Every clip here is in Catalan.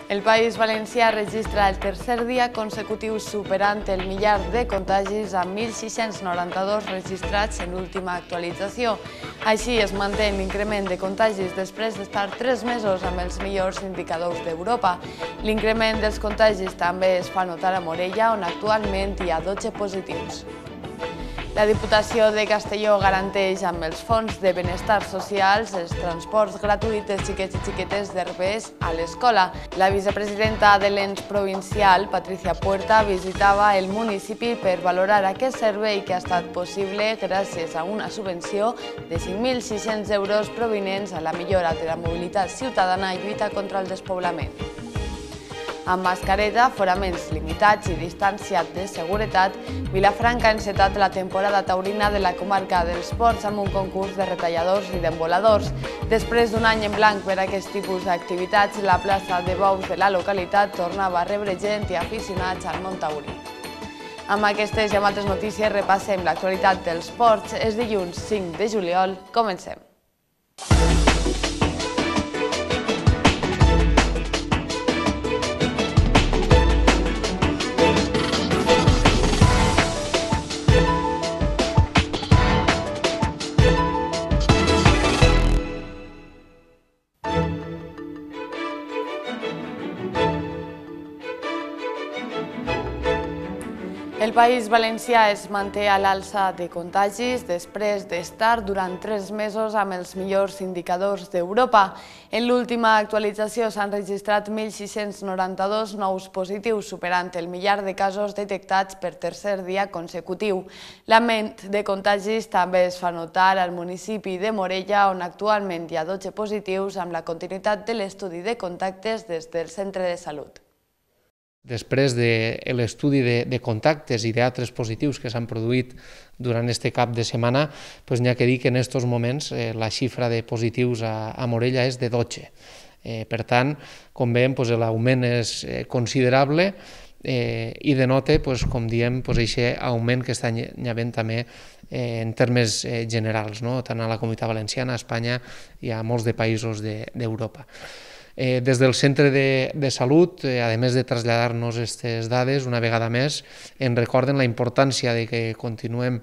El País Valencià registra el tercer dia consecutiu superant el millar de contagis amb 1.692 registrats en l'última actualització. Així es manté l'increment de contagis després d'estar 3 mesos amb els millors indicadors d'Europa. L'increment dels contagis també es fa notar a Morella, on actualment hi ha 12 positius. La Diputació de Castelló garanteix amb els fons de benestar socials els transports gratuïts dels xiquets i xiquetes d'Herbers a l'escola. La vicepresidenta de l'ens provincial, Patricia Puerta, visitava el municipi per valorar aquest servei que ha estat possible gràcies a una subvenció de 5.600 euros provinents a la millora de la mobilitat ciutadana i lluita contra el despoblament. Amb mascareta, aforaments limitats i distància de seguretat, Vilafranca ha encetat la temporada taurina de la comarca dels Ports amb un concurs de retalladors i d'emboladors. Després d'un any en blanc per a aquest tipus d'activitats, la plaça de bous de la localitat tornava a rebre gent i aficionats al món taurí. Amb aquestes i amb altres notícies repassem l'actualitat dels ports. És dilluns 5 de juliol. Comencem. El País Valencià es manté a l'alça de contagis després d'estar durant 3 mesos amb els millors indicadors d'Europa. En l'última actualització s'han registrat 1.692 nous positius, superant el millar de casos detectats per tercer dia consecutiu. L'augment de contagis també es fa notar al municipi de Morella, on actualment hi ha 12 positius amb la continuïtat de l'estudi de contactes des del centre de salut. Després de l'estudi de contactes i d'altres positius que s'han produït durant aquest cap de setmana, n'hi ha que dir que en aquests moments la xifra de positius a Morella és de 12. Per tant, com veiem, l'augment és considerable i denota, com diem, aquest augment que està havent també en termes generals, tant a la Comunitat Valenciana, a Espanya i a molts de països d'Europa. Des del centre de salut, a més de traslladar-nos aquestes dades, una vegada més, ens recorden la importància de que continuem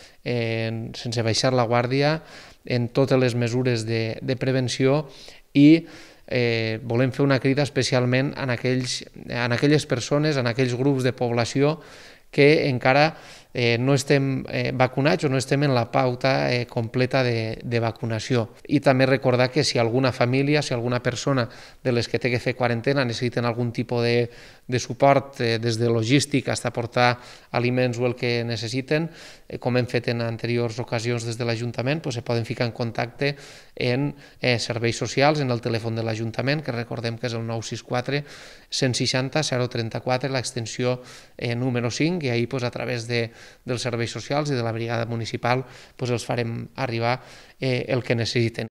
sense baixar la guàrdia en totes les mesures de prevenció i volem fer una crida especialment en aquelles persones, en aquells grups de població que encara no estem vacunats o no estem en la pauta completa de vacunació. I també recordar que si alguna família, si alguna persona de les que té que fer quarantena necessiten algun tipus de suport, des de logístic fins a portar aliments o el que necessiten, com hem fet en anteriors ocasions des de l'Ajuntament, se poden ficar en contacte en serveis socials, en el telèfon de l'Ajuntament, que recordem que és el 964 160 034, l'extensió número 5, i ahir a través dels serveis socials i de la brigada municipal els farem arribar el que necessiten.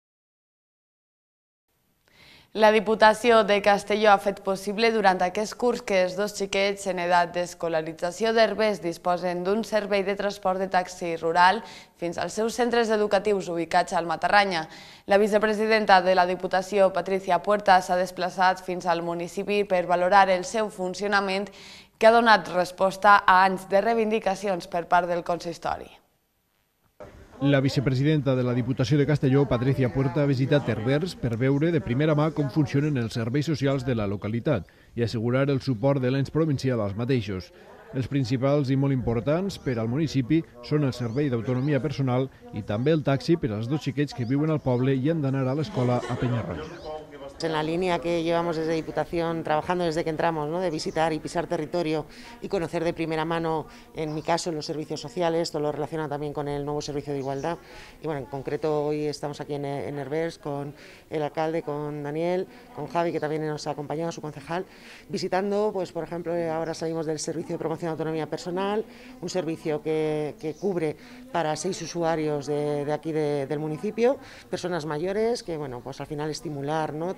La Diputació de Castelló ha fet possible durant aquest curs que els 2 xiquets en edat d'escolarització d'Herbers disposen d'un servei de transport de taxi rural fins als seus centres educatius ubicats al Matarranya. La vicepresidenta de la Diputació, Patricia Puerta, s'ha desplaçat fins al municipi per valorar el seu funcionament, que ha donat resposta a anys de reivindicacions per part del consistori. La vicepresidenta de la Diputació de Castelló, Patricia Puerta, ha visitat Herbers per veure de primera mà com funcionen els serveis socials de la localitat i assegurar el suport de l'ens provincial als mateixos. Els principals i molt importants per al municipi són el servei d'autonomia personal i també el taxi per als 2 xiquets que viuen al poble i han d'anar a l'escola a Peñarroya. En la línea que llevamos desde Diputación, trabajando desde que entramos, de visitar y pisar territorio y conocer de primera mano, en mi caso, los servicios sociales, todo lo relacionado también con el nuevo servicio de igualdad. Y bueno, en concreto hoy estamos aquí en Herbers con el alcalde, con Daniel, con Javi, que también nos ha acompañado, su concejal, visitando, por ejemplo, ahora salimos del servicio de promoción de autonomía personal, un servicio que cubre para 6 usuarios de aquí del municipio, personas mayores, que bueno, al final estimular todo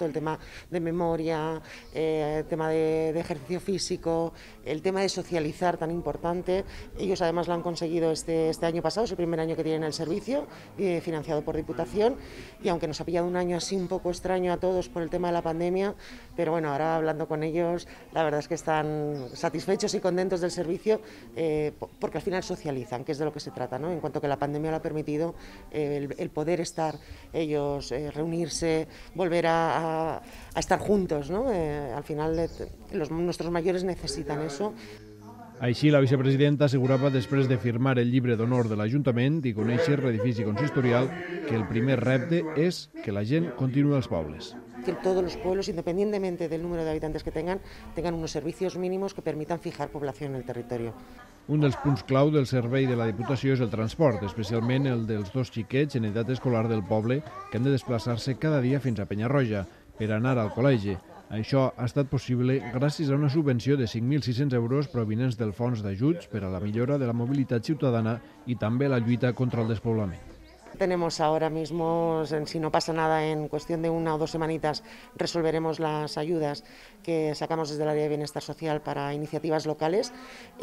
el tema de memoria, el tema de ejercicio físico, el tema de socializar tan importante. Ellos además lo han conseguido este año pasado, es el primer año que tienen el servicio, financiado por Diputación, y aunque nos ha pillado un año así un poco extraño a todos por el tema de la pandemia, pero bueno, ahora hablando con ellos, la verdad es que están satisfechos y contentos del servicio, porque al final socializan, que es de lo que se trata, ¿no? En cuanto que la pandemia lo ha permitido, el poder estar ellos, reunirse, volver a estar juntos, ¿no? Al final nuestros mayores necesitan eso. Així, la vicepresidenta assegurava, després de firmar el llibre d'honor de l'Ajuntament i conèixer l'edifici consistorial, que el primer repte és que la gent continuï als pobles. Que todos los pueblos, independientemente del número de habitantes que tengan unos servicios mínimos que permitan fijar población en el territorio. Un dels punts clau del servei de la Diputació és el transport, especialment el dels 2 xiquets en edat escolar del poble que han de desplaçar-se cada dia fins a Penyarroja per anar al col·legi. Això ha estat possible gràcies a una subvenció de 5.600 euros provinents del Fons d'Ajuts per a la millora de la mobilitat ciutadana i també la lluita contra el despoblament. Tenemos ahora mismo, si no pasa nada, en cuestión de 1 o 2 semanitas resolveremos las ayudas que sacamos desde el área de bienestar social para iniciativas locales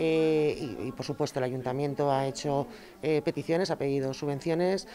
y por supuesto el ayuntamiento ha hecho peticiones, ha pedido subvenciones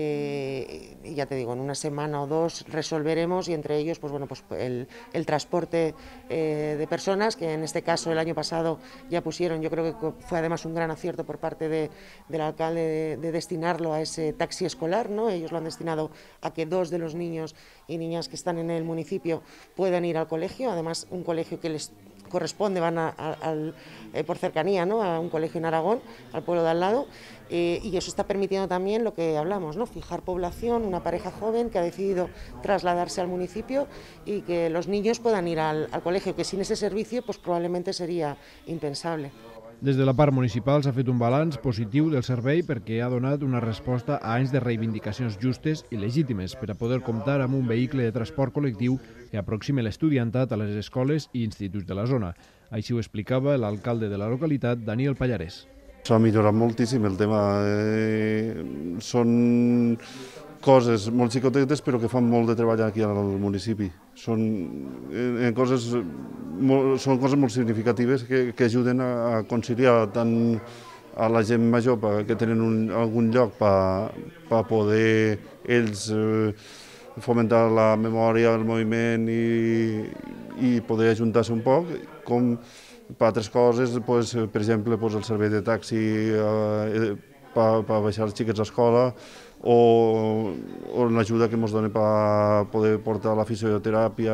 y ya te digo, en 1 semana o 2 resolveremos, y entre ellos pues bueno, pues el transporte de personas, que en este caso el año pasado ya pusieron, yo creo que fue además un gran acierto por parte del alcalde de destinarlo a ese taxi escolar, ¿no? Ellos lo han destinado a que 2 de los niños y niñas que están en el municipio puedan ir al colegio, además un colegio que les corresponde, van por cercanía, ¿no? A un colegio en Aragón, al pueblo de al lado, y eso está permitiendo también lo que hablamos, ¿no? Fijar población, una pareja joven que ha decidido trasladarse al municipio y que los niños puedan ir al colegio, que sin ese servicio pues probablemente sería impensable. Des de la part municipal s'ha fet un balanç positiu del servei perquè ha donat una resposta a anys de reivindicacions justes i legítimes per a poder comptar amb un vehicle de transport col·lectiu que aproximi l'estudiantat a les escoles i instituts de la zona. Així ho explicava l'alcalde de la localitat, Daniel Pallarès. S'ha millorat moltíssim el tema. Són coses molt xicotetes però que fan molt de treball aquí al municipi. Són coses molt significatives que ajuden a conciliar tant a la gent major que tenen algun lloc per poder ells fomentar la memòria, el moviment i poder ajuntar-se un poc, com per altres coses, per exemple, el servei de taxi per baixar els xiquets a l'escola, o l'ajuda que ens dona per poder portar la fisioteràpia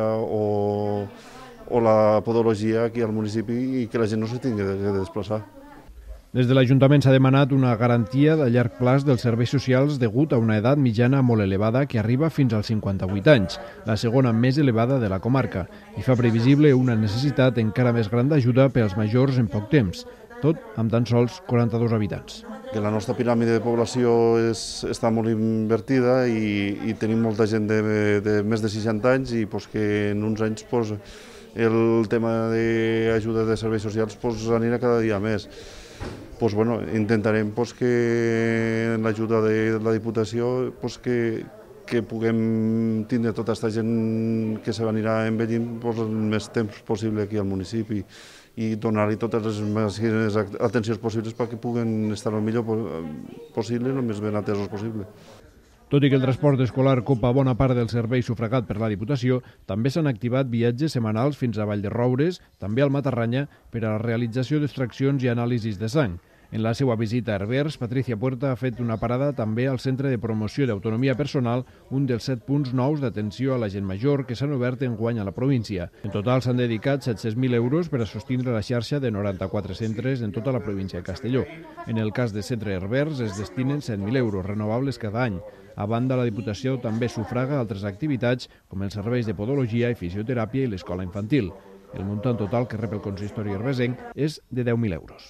o la podologia aquí al municipi i que la gent no se tingui de desplaçar. Des de l'Ajuntament s'ha demanat una garantia de llarg plaç dels serveis socials degut a una edat mitjana molt elevada que arriba fins als 58 anys, la segona més elevada de la comarca, i fa previsible una necessitat encara més gran d'ajuda per als majors en poc temps, tot amb tan sols 42 habitants. Que la nostra piràmide de població està molt invertida i tenim molta gent de més de 60 anys i que en uns anys el tema d'ajuda de serveis socials anirà cada dia més. Intentarem que amb l'ajuda de la Diputació que puguem tindre tota aquesta gent que s'anirà envellint el més temps possible aquí al municipi i donar-li totes les màximes atencions possibles perquè puguen estar el millor possible i el més ben atesos possible. Tot i que el transport escolar copa bona part del servei sufragat per la Diputació, també s'han activat viatges setmanals fins a Vallderoures, també al Matarranya, per a la realització d'extraccions i anàlisis de sang. En la seva visita a Herbers, Patricia Puerta ha fet una parada també al Centre de Promoció d'Autonomia Personal, un dels 7 punts nous d'atenció a la gent major que s'han obert enguany a la província. En total s'han dedicat 700.000 euros per a sostindre la xarxa de 94 centres en tota la província de Castelló. En el cas de Centre Herbers es destinen 100.000 euros renovables cada any. A banda, la Diputació també sufraga altres activitats com els serveis de podologia i fisioteràpia i l'escola infantil. El muntant total que rep el consistori herbesenc és de 10.000 euros.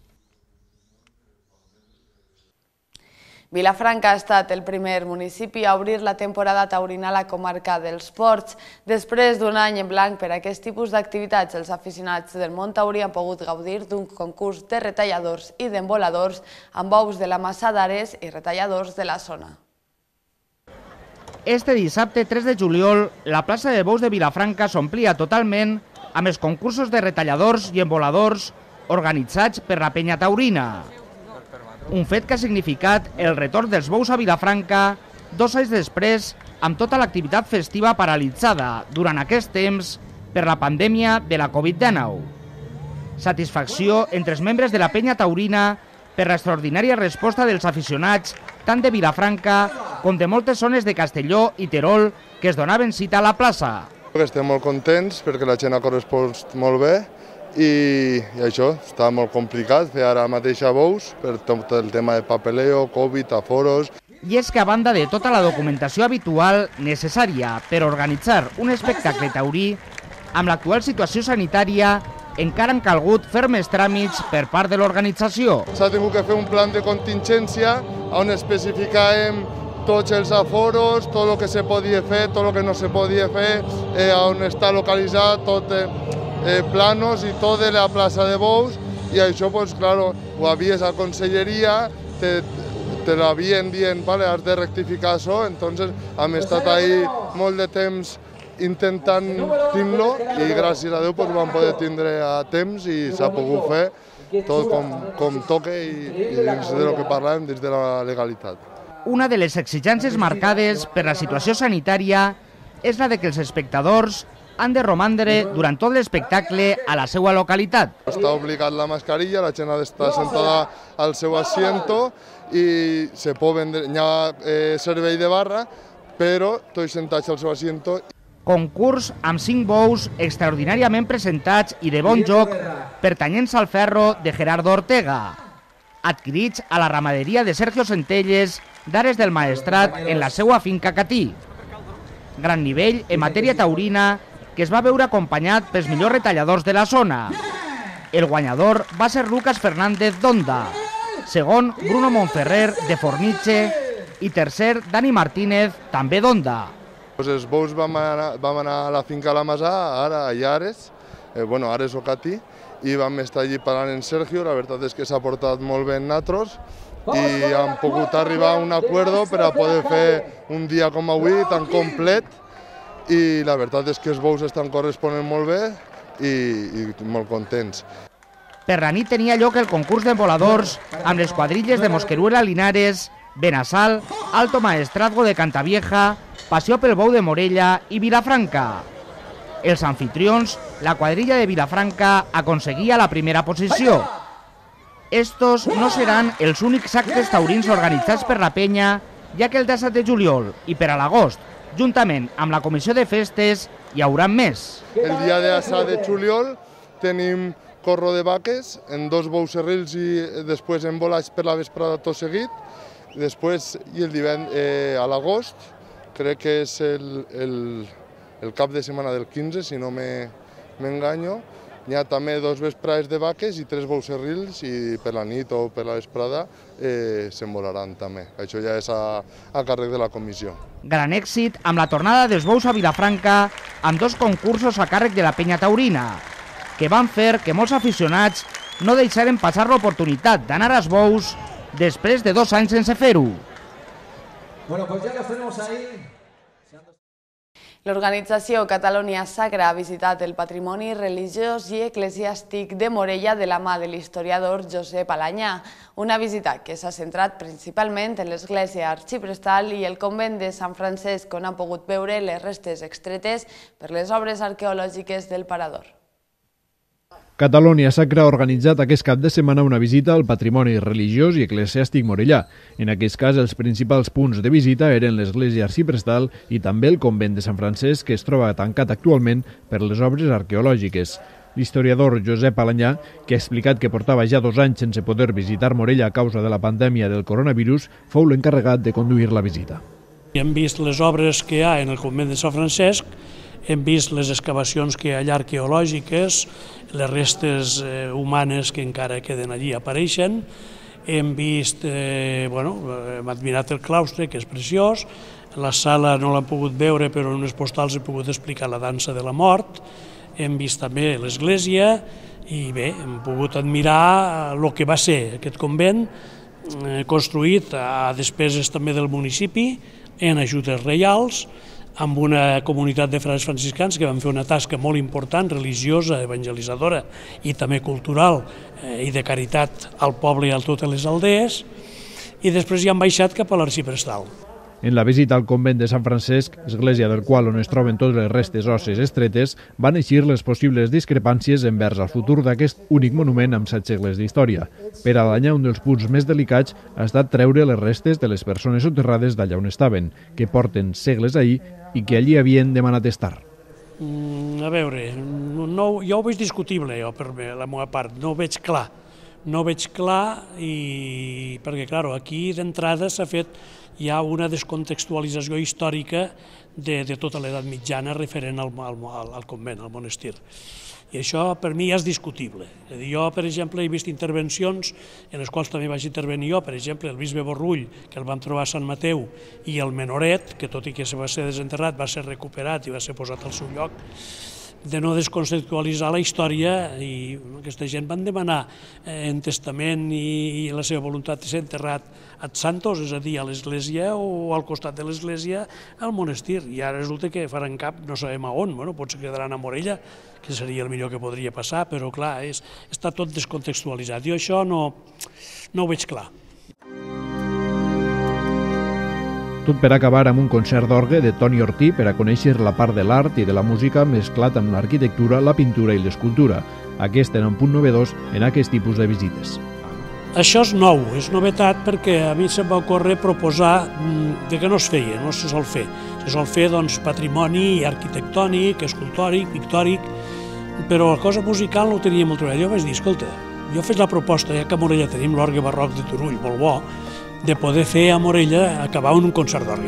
Vilafranca ha estat el primer municipi a obrir la temporada taurina a la comarca dels Ports. Després d'un any en blanc per a aquest tipus d'activitats, els aficionats del món taurí han pogut gaudir d'un concurs de retalladors i d'emboladors amb bous de la Massa d'Ares i retalladors de la zona. Este dissabte 3 de juliol, la plaça de Bous de Vilafranca s'omplia totalment amb els concursos de retalladors i emboladors organitzats per la penya taurina. Un fet que ha significat el retorn dels bous a Vilafranca 2 anys després, amb tota l'activitat festiva paralitzada durant aquest temps per la pandèmia de la Covid-19. Satisfacció entre els membres de la penya taurina per l'extraordinària resposta dels aficionats tant de Vilafranca com de moltes zones de Castelló i Terol que es donaven cita a la plaça. Estem molt contents perquè la gent ha correspost molt bé i això està molt complicat fer ara mateix a Bous per tot el tema de papeleo, Covid, aforos. I és que a banda de tota la documentació habitual necessària per organitzar un espectacle taurí, amb l'actual situació sanitària encara han calgut fer més tràmits per part de l'organització. S'ha tingut que fer un plan de contingència on especificàvem tots els aforos, tot el que se podia fer, tot el que no se podia fer, on està localitzat, tot planos i tot de la plaça de Bous, i això, pues, claro, ho havies a conselleria, te l'havien dient, vale, has de rectificar això, entonces hem estat ahí molt de temps intentant tindre-lo i gràcies a Déu pues, vam poder tindre a temps i s'ha pogut fer tot com toca i dins del que parlem, dins de la legalitat. Una de les exigències marcades per la situació sanitària és la de que els espectadors han de romandre durant tot l'espectacle a la seva localitat. Està obligat la mascarilla, la gent ha d'estar sentada al seu asiento i se pot vendre, hi ha servei de barra, però tots sentats al seu asiento. Concurs amb 5 bous extraordinàriament presentats i de bon joc pertanyents al ferro de Gerardo Ortega, adquirits a la ramaderia de Sergio Centelles d'Ares del Maestrat en la seva finca Catí. Gran nivell en matèria taurina que es va veure acompanyat pels millors retalladors de la zona. El guanyador va ser Lucas Fernández d'Onda, segon Bruno Monferrer de Fornitxe i tercer Dani Martínez, també d'Onda. Els bous vam anar a la finca La Masà, ara a Ares, Ares o Catí, i vam estar allí parlant en Sergio. La veritat és que s'ha portat molt bé en nosaltres i hem pogut arribar a un acord per a poder fer un dia com avui tan complet i la veritat és que els bous estan corresponent molt bé i molt contents. Per la nit tenia lloc el concurs d'emboladors amb les quadrilles de Mosqueruela Linares, Benassal, Alto Maestrazgo de Cantavieja, Passió pel Bou de Morella i Vilafranca. Els anfitrions, la quadrilla de Vilafranca, aconseguia la primera posició. Estos no seran els únics actes taurins organitzats per la penya, ja que el 17 de juliol i per a l'agost, juntament amb la comissió de festes, hi haurà més. El dia de 7 de juliol tenim corro de vaques en 2 bous serrils i després embolats per la vesprada tot seguit. Després, i el divendres a l'agost, crec que és el cap de setmana del 15, si no m'enganyo, hi ha també 2 vesprades de vaques i 3 bous serrils i per la nit o per la vesprada s'embolaran també. Això ja és a càrrec de la comissió. Gran èxit amb la tornada dels bous a Vilafranca amb 2 concursos a càrrec de la penya taurina, que van fer que molts aficionats no deixaren passar l'oportunitat d'anar als bous després de 2 anys sense fer-ho. Bueno, pues ya los tenemos ahí. L'organització Catalonia Sacra ha visitat el patrimoni religiós i eclesiàstic de Morella de la mà de l'historiador Josep Alanyà, una visita que s'ha centrat principalment en l'església arxiprestal i el convent de Sant Francesc, on han pogut veure les restes extretes per les obres arqueològiques del parador. Catalonia Sacra ha organitzat aquest cap de setmana una visita al patrimoni religiós i eclesiàstic morellà. En aquest cas, els principals punts de visita eren l'església arxiprestal i també el convent de Sant Francesc, que es troba tancat actualment per les obres arqueològiques. L'historiador Josep Alanyà, que ha explicat que portava ja 2 anys sense poder visitar Morella a causa de la pandèmia del coronavirus, fou l'encarregat de conduir la visita. Hem vist les obres que hi ha en el convent de Sant Francesc, hem vist les excavacions que hi ha allà arqueològiques, les restes humanes que encara queden allí apareixen, hem vist, hem admirat el claustre, que és preciós, la sala no l'hem pogut veure, però en unes postals he pogut explicar la dansa de la mort, hem vist també l'església i bé, hem pogut admirar el que va ser aquest convent, construït a despeses també del municipi, en ajudes reials, amb una comunitat de frares franciscans que van fer una tasca molt important, religiosa, evangelitzadora i també cultural i de caritat al poble i a totes les aldees, i després ja han baixat cap a l'arxiprestal. En la visita al convent de Sant Francesc, església del qual on es troben totes les restes òssees estretes, van eixir les possibles discrepàncies envers el futur d'aquest únic monument amb 7 segles d'història. Per a Alanyà, un dels punts més delicats ha estat treure les restes de les persones soterrades d'allà on estaven, que porten segles ahir i que allí havien demanat estar. A veure, jo ho veig discutible, per la meva part, no ho veig clar. No ho veig clar perquè, clar, aquí d'entrada s'ha fet ja una descontextualització històrica de tota l'edat mitjana referent al convent, al monestir. I això per mi ja és discutible. Jo, per exemple, he vist intervencions en les quals també vaig intervenir jo, per exemple, el bisbe Borrull, que el vam trobar a Sant Mateu, i el Menoret, que tot i que va ser desenterrat, va ser recuperat i va ser posat al seu lloc, de no desconceptualitzar la història, i aquesta gent van demanar en testament i la seva voluntat de ser enterrat ad santos, és a dir, a l'església o al costat de l'església al monestir, i ara resulta que faran cap no sabem a on, potser quedaran a Morella, que seria el millor que podria passar, però clar, està tot descontextualitzat. Jo això no ho veig clar. Tot per acabar amb un concert d'orgue de Toni Ortí per a conèixer la part de l'art i de la música mesclat amb l'arquitectura, la pintura i l'escultura. Aquest era un punt novedós en aquest tipus de visites. Això és nou, és novetat perquè a mi se'm va ocórrer proposar que no es feia, no se sol fer. Se sol fer patrimoni arquitectònic, escultòric, pictòric, però la cosa musical no ho tenia molt treballat. Jo vaig dir, escolta, jo faig la proposta, ja que a Morella tenim l'orgue barroc de Turull, molt bo, de poder fer a Morella acabar en un concert d'orgue.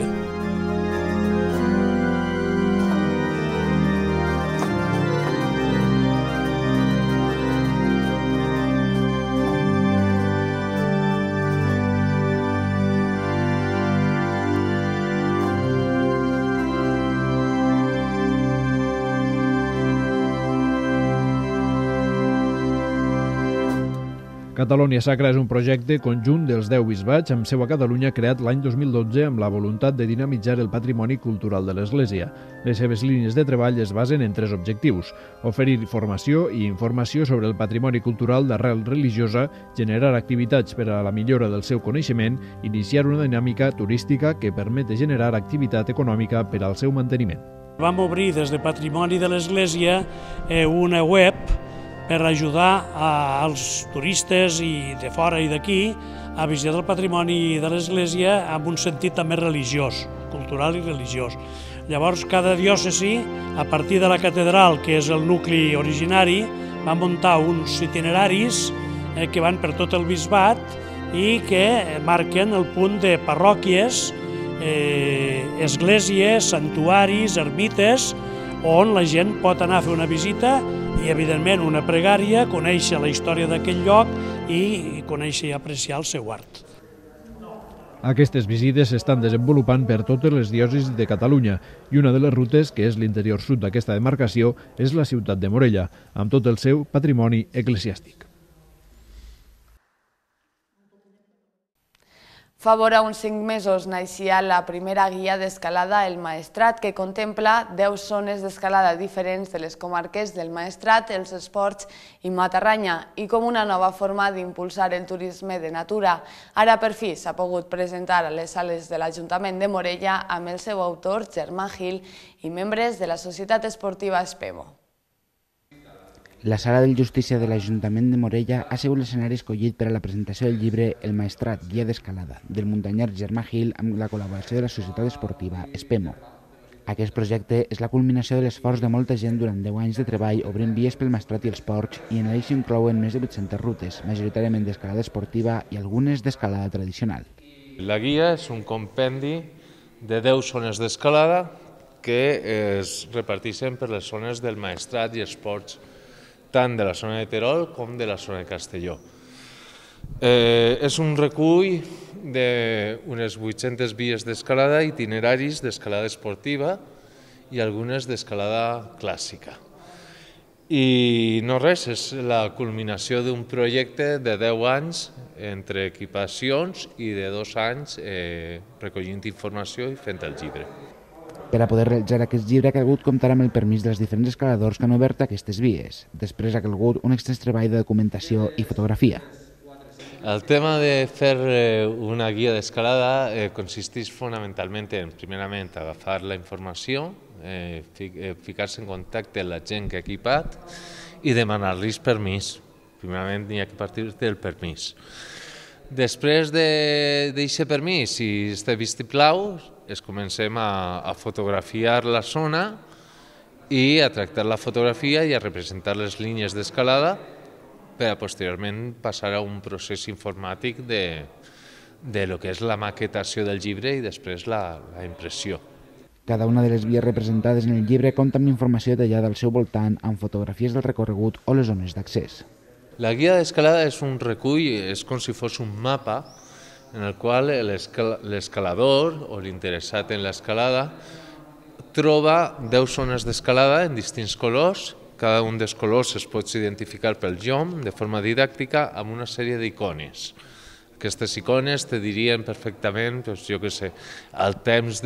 Catalunya Sacra és un projecte conjunt dels 10 bisbats amb seu a Catalunya creat l'any 2012 amb la voluntat de dinamitzar el patrimoni cultural de l'Església. Les seves línies de treball es basen en 3 objectius: oferir formació i informació sobre el patrimoni cultural d'arrel religiosa, generar activitats per a la millora del seu coneixement, iniciar una dinàmica turística que permet generar activitat econòmica per al seu manteniment. Vam obrir des de Patrimoni de l'Església una web per ajudar als turistes i de fora i d'aquí a visitar el patrimoni de l'Església amb un sentit també religiós, cultural i religiós. Llavors, cada diòcesi, a partir de la catedral, que és el nucli originari, va muntar uns itineraris que van per tot el bisbat i que marquen el punt de parròquies, esglésies, santuaris, ermites, on la gent pot anar a fer una visita i, evidentment, una pregària, conèixer la història d'aquell lloc i conèixer i apreciar el seu art. Aquestes visites s'estan desenvolupant per totes les diòcesis de Catalunya i una de les rutes, que és l'interior sud d'aquesta demarcació, és la ciutat de Morella, amb tot el seu patrimoni eclesiàstic. Fa vora uns 5 mesos naixia la primera guia d'escalada El Maestrat, que contempla 10 zones d'escalada diferents de les comarques del Maestrat, els Esports i Matarranya, i com una nova forma d'impulsar el turisme de natura. Ara per fi s'ha pogut presentar a les sales de l'Ajuntament de Morella amb el seu autor, Germà Gil, i membres de la Societat Esportiva Espemo. La Sala del Justícia de l'Ajuntament de Morella ha sigut l'escenari escollit per a la presentació del llibre El Maestrat, guia d'escalada, del muntanyar Germà Gil amb la col·laboració de la Societat Esportiva Espemo. Aquest projecte és la culminació de l'esforç de molta gent durant 10 anys de treball obrint vies pel Maestrat i els porcs, i en ell s'inclouen més de 800 rutes, majoritàriament d'escalada esportiva i algunes d'escalada tradicional. La guia és un compendi de 10 zones d'escalada que es reparteixen per les zones del Maestrat i els porcs, tant de la zona de Terol com de la zona de Castelló. És un recull d'unes 800 vies d'escalada, itineraris d'escalada esportiva i algunes d'escalada clàssica. I no res, és la culminació d'un projecte de 10 anys entre equipacions i de 2 anys recollint informació i fent el llibre. Per a poder realitzar aquest llibre ha calgut comptar amb el permís dels diferents escaladors que han obert aquestes vies. Després ha calgut un extens treball de documentació i fotografia. El tema de fer una guia d'escalada consisteix fonamentalment en, primerament, agafar la informació, ficar-se en contacte amb la gent que ha equipat i demanar-los permís. Primerament, hi ha que partir del permís. Després d'aquest permís, si està vistiplau, comencem a fotografiar la zona i a tractar la fotografia i a representar les línies d'escalada per a posteriorment passar a un procés informàtic de lo que és la maquetació del llibre i després la impressió. Cada una de les vies representades en el llibre compta amb informació detallada al seu voltant, amb fotografies del recorregut o les zones d'accés. La guia d'escalada és un recull, és com si fos un mapa en el qual l'escalador o l'interessat en l'escalada troba 10 zones d'escalada en distints colors. Cada un dels colors es pot identificar pel JOM de forma didàctica amb una sèrie d'icones. Aquestes icones te dirien perfectament, jo què sé, el temps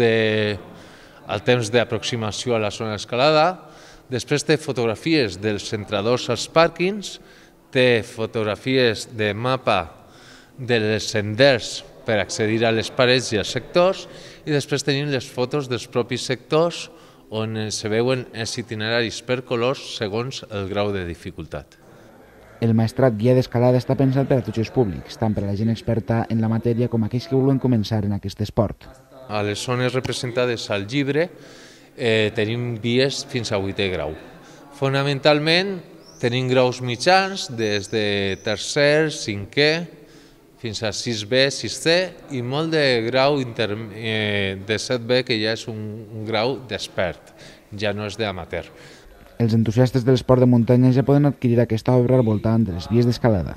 d'aproximació a la zona d'escalada. Després té fotografies dels centradors als pàrquings, té fotografies de mapa dels senders per accedir a les parets i als sectors i després tenim les fotos dels propis sectors on se veuen els itineraris per colors segons el grau de dificultat. El maestrat guia d'escalada està pensat per a tots els públics, tant per a la gent experta en la matèria com aquells que volen començar en aquest esport. A les zones representades al llibre tenim vies fins a 8è grau. Fonamentalment tenim graus mitjans des de tercer, 5è, fins a 6B, 6C i molt de grau de 7B que ja és un grau d'expert, ja no és d'amateur. Els entusiastes de l'esport de muntanya ja poden adquirir aquesta obra al voltant de les vies d'escalada.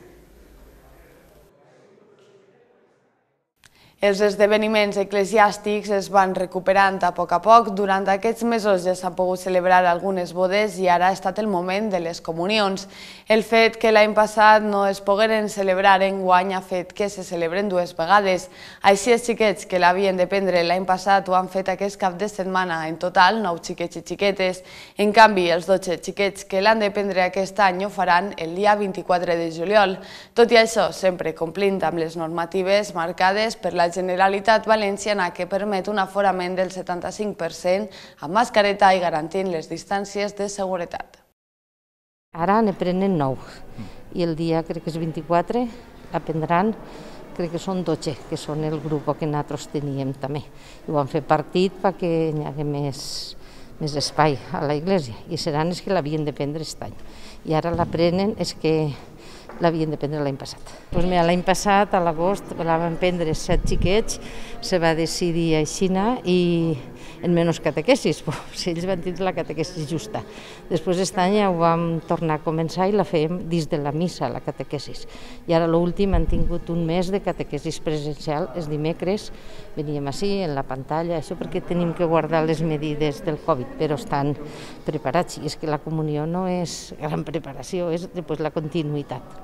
Els esdeveniments eclesiàstics es van recuperant a poc. Durant aquests mesos ja s'han pogut celebrar algunes bodes i ara ha estat el moment de les comunions. El fet que l'any passat no es pogueren celebrar enguany ha fet que se celebren 2 vegades. Així els xiquets que l'havien de prendre l'any passat ho han fet aquest cap de setmana. En total, 9 xiquets i xiquetes. En canvi, els 12 xiquets que l'han de prendre aquest any ho faran el dia 24 de juliol. Tot i això, sempre complint amb les normatives marcades per la Generalitat Valenciana, que permet un aforament del 75% amb mascareta i garantint les distàncies de seguretat. Ara ne prenen 9 i el dia, crec que és 24, aprendran, crec que són 12, que són el grup que nosaltres teníem també. I ho han fet partit perquè hi hagi més espai a la iglesia i seran els que l'havien de prendre aquest any. I ara l'aprenen els que l'havien de prendre l'any passat. L'any passat, a l'agost, la van prendre 7 xiquets, se va decidir així i en menys catequesis, si ells van tindre la catequesis justa. Després aquest any ho vam tornar a començar i la fèiem dins de la missa, la catequesis. I ara l'últim han tingut un mes de catequesis presencial, els dimecres veníem així, en la pantalla, això perquè tenim que guardar les medides del Covid, però estan preparats. I és que la comunió no és gran preparació, és després la continuïtat.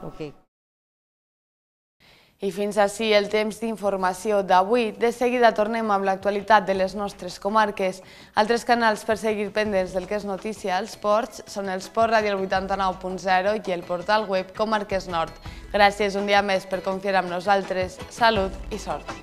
I fins ací el temps d'informació d'avui. De seguida tornem amb l'actualitat de les nostres comarques. Altres canals per seguir pendents del que és notícia als ports són el Sport Ràdio 89.0 i el portal web Comarques Nord. Gràcies un dia més per confiar en nosaltres. Salut i sort.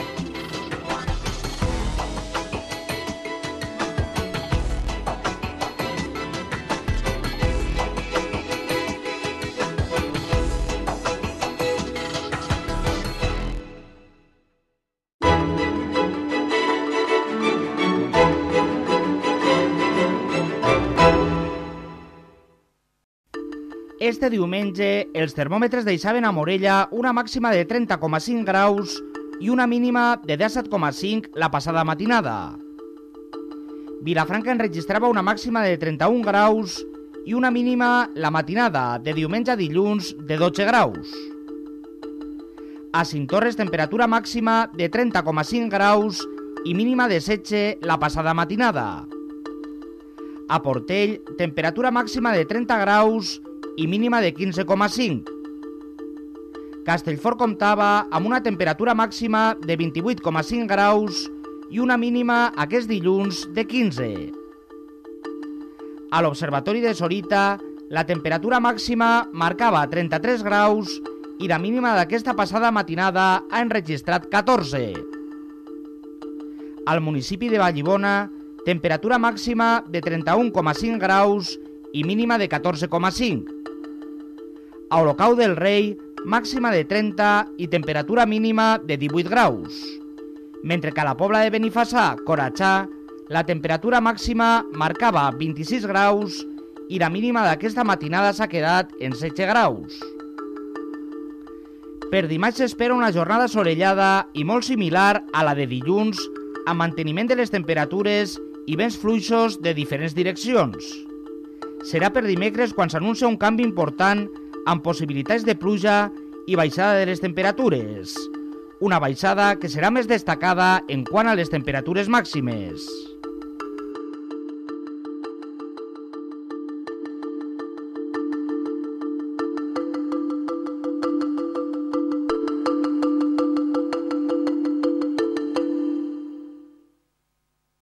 Este diumenge, els termòmetres deixaven a Morella una màxima de 30,5 graus i una mínima de 17,5 la passada matinada. Vilafranca enregistrava una màxima de 31 graus i una mínima la matinada de diumenge a dilluns de 12 graus. A Cinctorres, temperatura màxima de 30,5 graus i mínima de 16 la passada matinada. A Portell, temperatura màxima de 30 graus i mínima de 15,5. Castellfort comptava amb una temperatura màxima de 28,5 graus i una mínima aquest dilluns de 15. A l'Observatori de Sorita, la temperatura màxima marcava 33 graus i la mínima d'aquesta passada matinada ha enregistrat 14. Al municipi de Vallibona, temperatura màxima de 31,5 graus i mínima de 14,5. A Olocau del Rei, màxima de 30 i temperatura mínima de 18 graus. Mentre que a la Pobla de Benifassà, Coratxà, la temperatura màxima marcava 26 graus i la mínima d'aquesta matinada s'ha quedat en 16 graus. Per dimarts s'espera una jornada assolellada i molt similar a la de dilluns, amb manteniment de les temperatures i vents fluixos de diferents direccions. Serà per dimecres quan s'anuncia un canvi important amb possibilitats de pluja i baixada de les temperatures. Una baixada que serà més destacada en quant a les temperatures màximes.